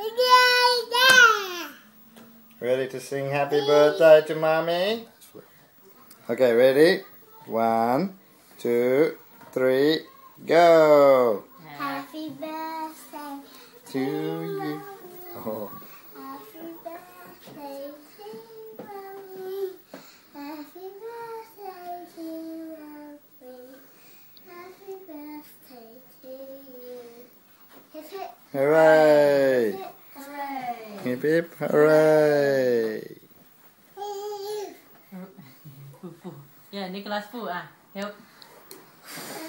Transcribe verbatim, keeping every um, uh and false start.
Ready to sing happy birthday to mommy? Okay, ready? One, two, three, go! Happy birthday to you. Oh. Happy birthday to mommy. Happy birthday to mommy. Happy birthday to you. Hip hip. Hooray! Hooray! Hip hip hooray! Yeah, Nicholas Fu, ah, help.